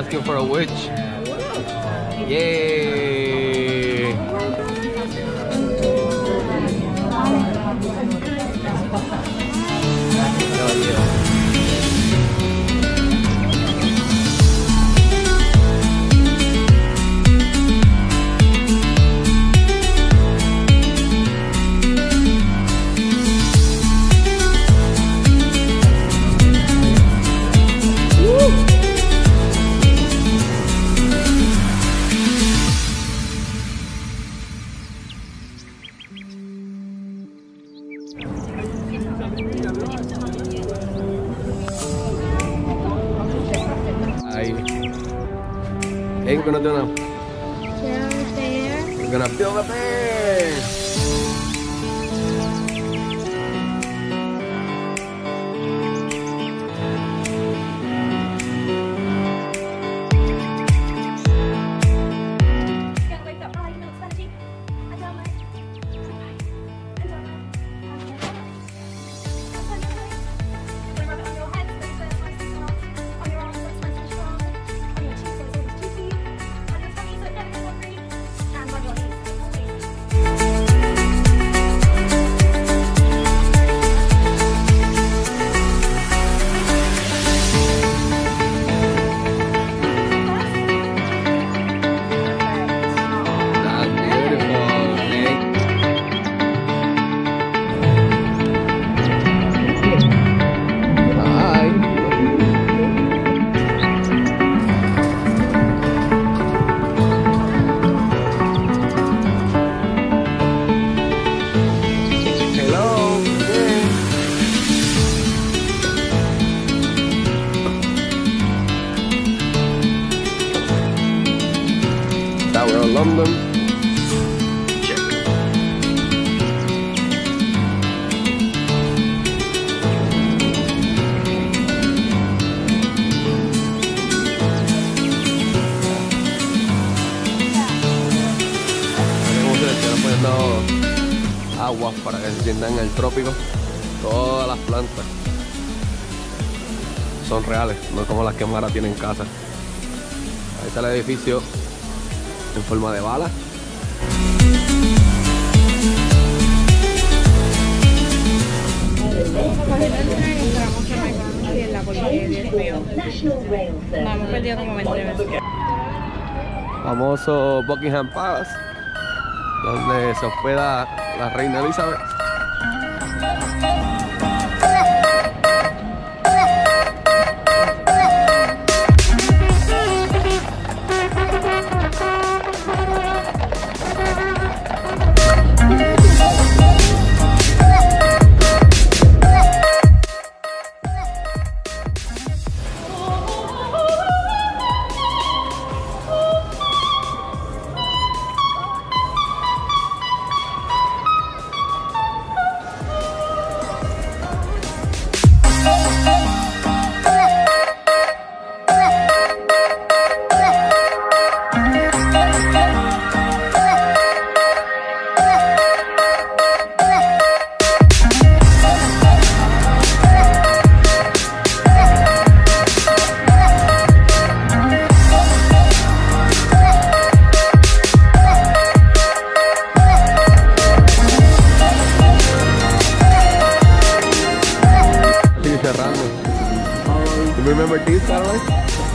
asking for a witch. Yay! Hey, we're gonna do now. Build a bear. We're gonna build a bear. Tower of London. Check. Como se le están poniendo aguas para que se sientan en el trópico. Todas las plantas son reales, no como las que Mara tiene en casa. Ahí está el edificio en forma de bala. No, hemos perdido como 20 veces. Famoso Buckingham Palace, donde se hospeda la reina Elizabeth. You remember these, by the way?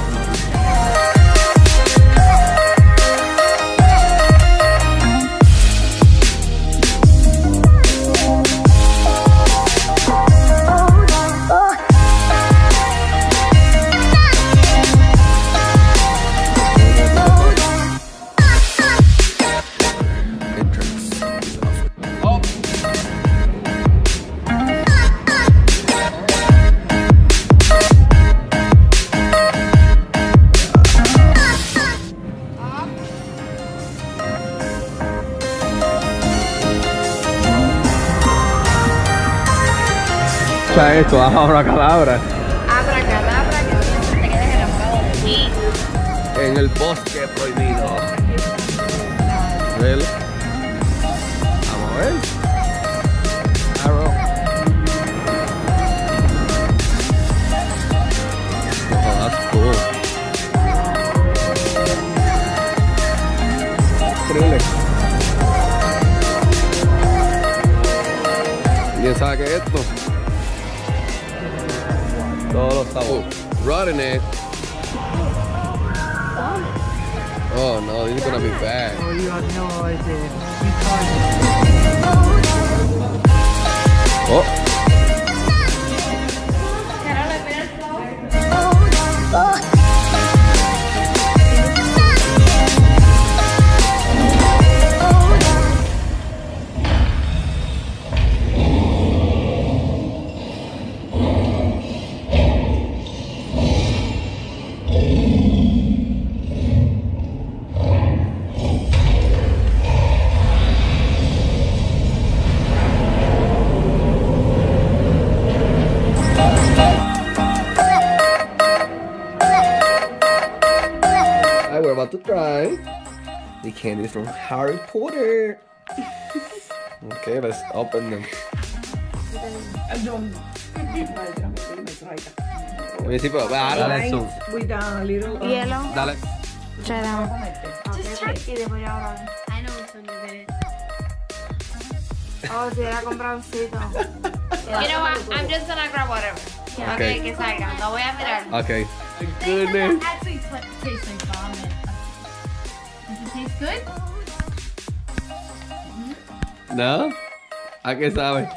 Escucha esto, abracadabra. Abracadabra, que siempre te quedes enamorado de mí. En el bosque prohibido. ¿Ves? Vamos a ver. Arrow. Oh, that's cool. ¿Alguien sabe qué es esto? Todos los sabores. Rotten it. Oh no, this is gonna be bad. Oh, you have no idea. Oh. Carol, espera el flower. We're about to try the candies from Harry Potter. Okay, let's open them. Let me see, pero dale zoom. With a little. Hielo. Dale. Try that one. Just try. Y después ya ahora. I know which one you did. Oh, si era compradoncito. You know what? I'm just gonna grab whatever. Okay. Okay, que salga. No voy a mirar. Okay. They said Goodness. that actually tastes like vomit. Does it taste good? ¿No? ¿A qué sabe?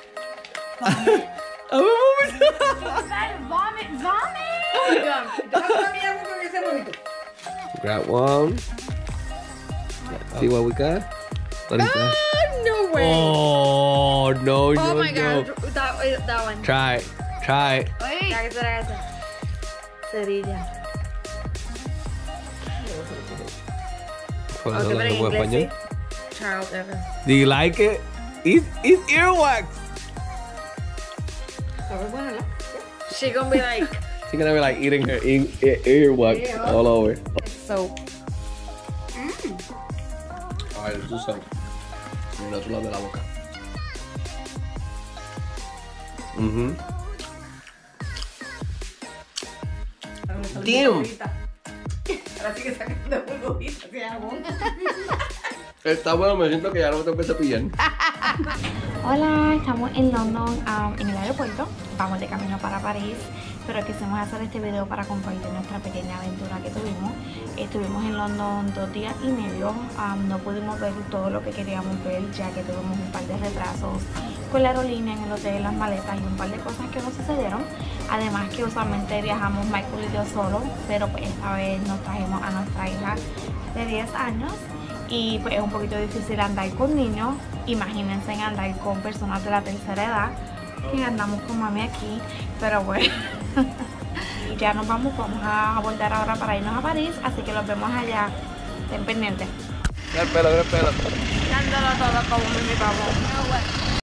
Vomit, vomit! Grab one. See what we got? What is that? No way. Oh no, no, Oh my no. god. That one. Try it. Try it. Oye, Ya que será esa. Cerilla. Por Ok, eso pero en lo voy a inglés español. sí. Child ever. Do you like it? It's earwax. She gonna be like She's gonna be like eating her earwax all over. soap. A ver, tú sabes. En el otro lado de la boca. Damn. Ahora sí que sacando burbujita de agua. Está bueno, me siento que ya no me tengo que cepillar. Hola, estamos en London, en el aeropuerto. Vamos de camino para París, pero quisimos hacer este video para compartir nuestra pequeña aventura que tuvimos. Estuvimos en London 2 días y medio. No pudimos ver todo lo que queríamos ver, ya que tuvimos un par de retrasos con la aerolínea, en el hotel, las maletas y un par de cosas que nos sucedieron. Además que usualmente viajamos Michael y yo solo, pero pues esta vez nos trajimos a nuestra hija de 10 años. Y pues es un poquito difícil andar con niños. Imagínense en andar con personas de la tercera edad, que andamos con mami aquí. Pero bueno, ya nos vamos a abordar ahora para irnos a París. Así que los vemos allá. Estén pendientes. Mira el pelo, mira el pelo. Dándolo todo como mi papá.